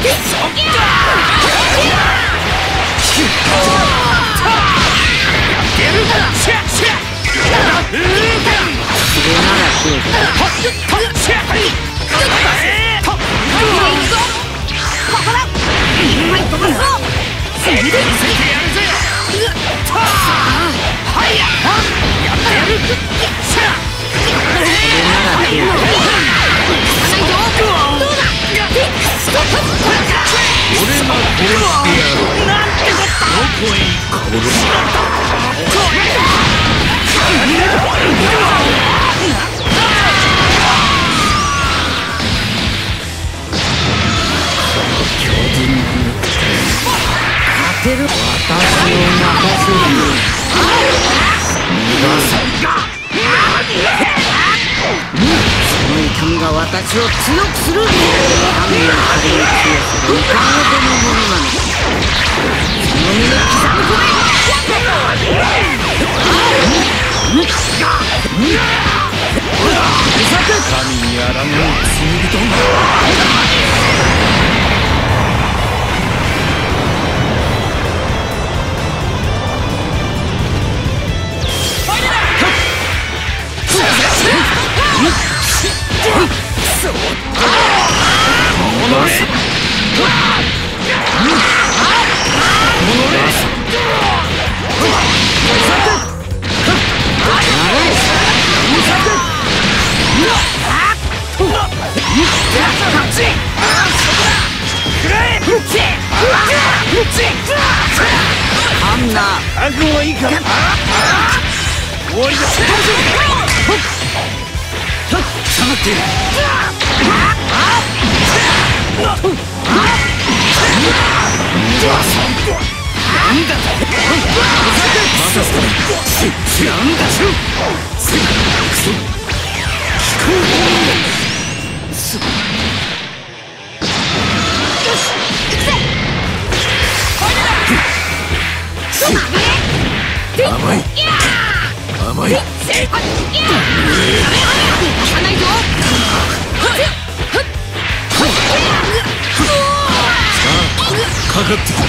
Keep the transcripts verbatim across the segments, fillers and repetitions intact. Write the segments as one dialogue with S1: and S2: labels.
S1: 私を強くする。神の壁に強さいかほどのものなのか。その身に刻み込め。神にあらぬ罪人が。あんな覚悟はいいか。終わりだ。下がっている。なんだと。まさか。なんだと。クソ。聞こう。す。甘い甘い。かかってくる。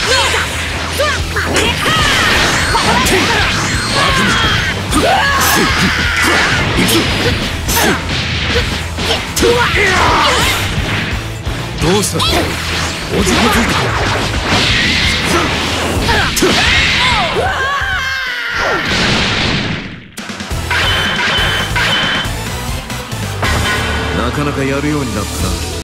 S1: どうした。おじけついた。なかなかやるようになったな。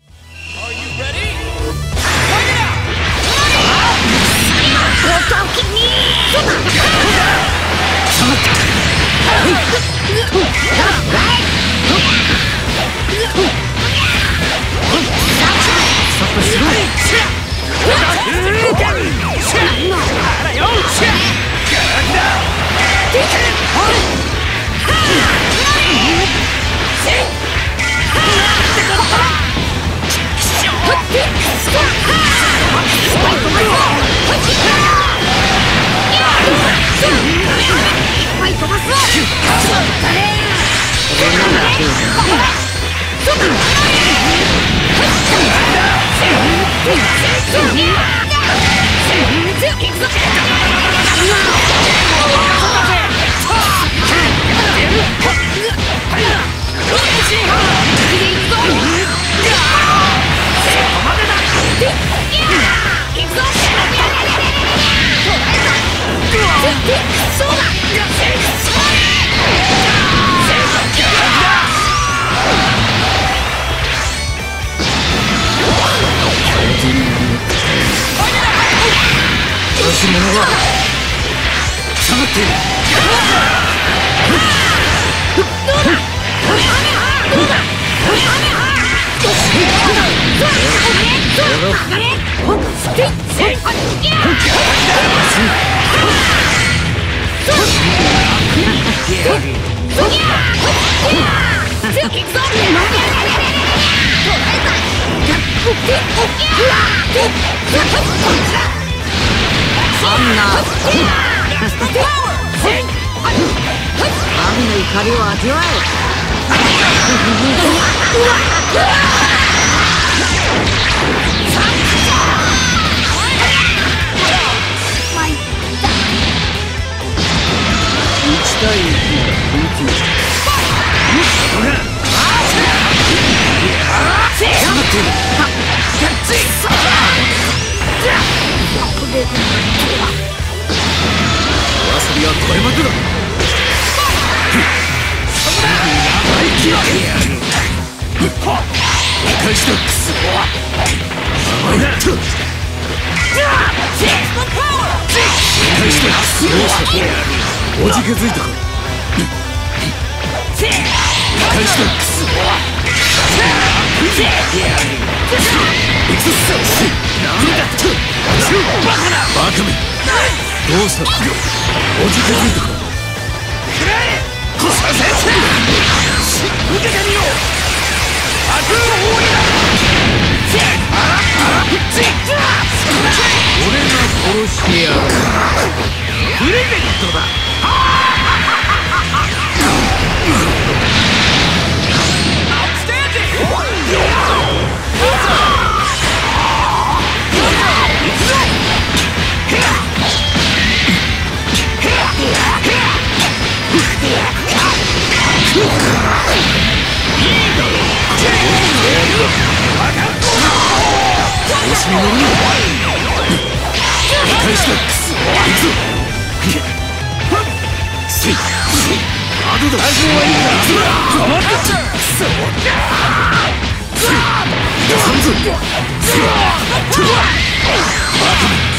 S1: し者は下がっている。あんな神の怒りを味わえ。 たい息ならこいつめ。ほら下がってる。お遊びはこれまでだ。理解した。甘いな。理解した。おじけづいたか。理解した。バカめ、どうした。おじけづいたか。くらえこさせ受けてみよう。悪の方にだ。俺が殺してやる。プレゼントだ。調子に乗るな。理解した。行くぞ。せいアドだ。止まった。そう出さんぞ。バカめ。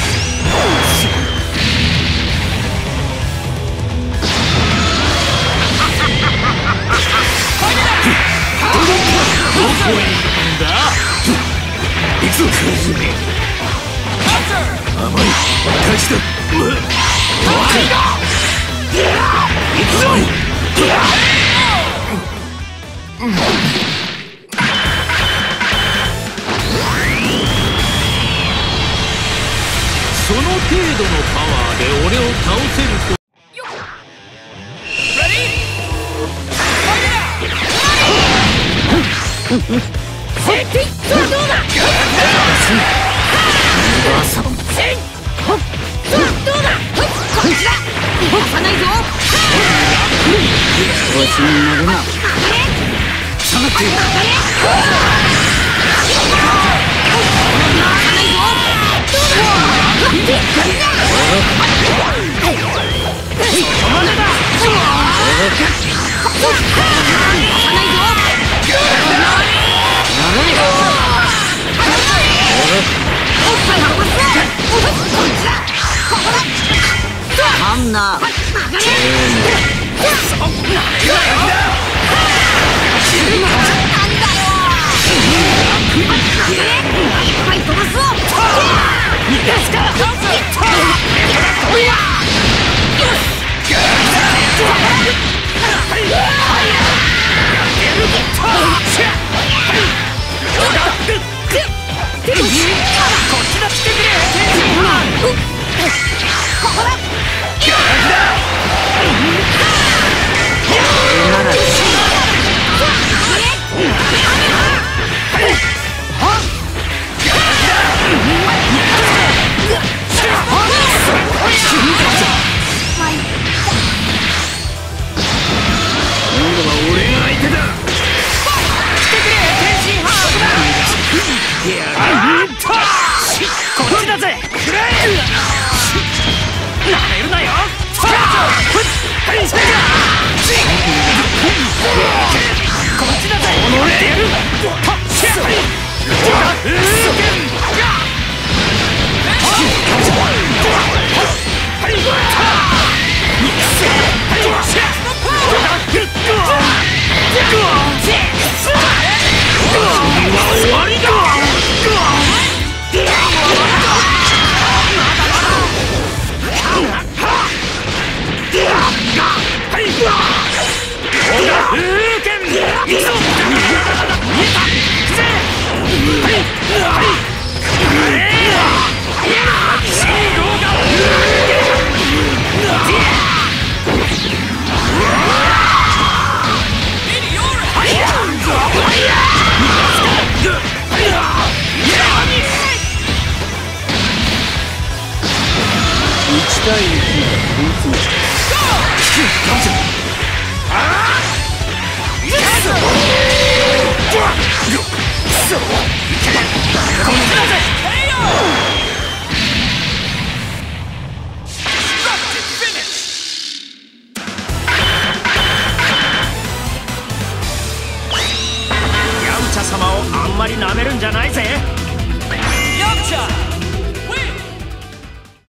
S1: どこへ行くんだ。行くぞ。甘い返した。行くぞ。その程度のパワーで俺を倒せると。
S2: 対いちならこいつめ。
S1: ヤムチャ様をあんまり舐めるんじゃないぜ。
S2: ヤムチャ